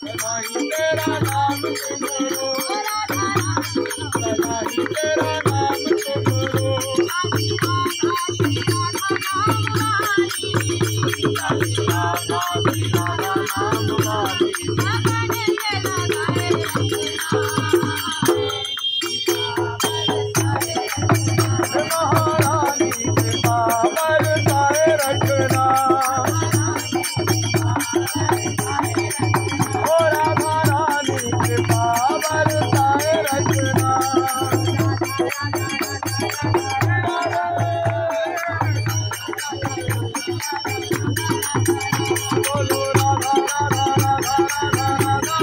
सदा ही तेरा नाम सिमरो, सदा ही तेरा नाम सिमरो। राधा श्री राधा नाम वाली, महारानी कृपा बरसाए रखना, ओ राधा रानी कृपा बरसाए रखना। बोलो राधा राधा राधा राधा